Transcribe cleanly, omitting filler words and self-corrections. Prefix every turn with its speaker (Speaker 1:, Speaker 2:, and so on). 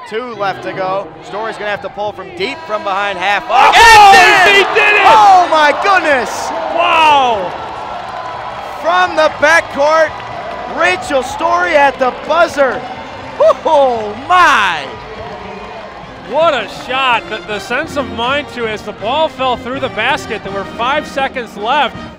Speaker 1: 2 left to go. Story's gonna have to pull from deep from behind half.
Speaker 2: Oh, he did it!
Speaker 1: Oh my goodness!
Speaker 2: Wow!
Speaker 1: From the backcourt, Rachel Story at the buzzer. Oh my!
Speaker 2: What a shot. The sense of mind to it as the ball fell through the basket. There were 5 seconds left.